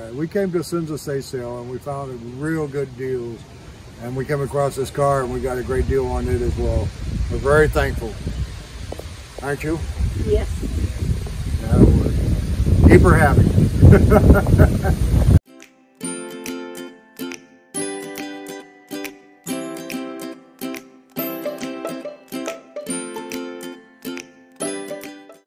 We came to Sun's estate sale and we found real good deals, and we came across this car and we got a great deal on it as well. We're very thankful. Aren't you? Yes. Yeah, keep her happy.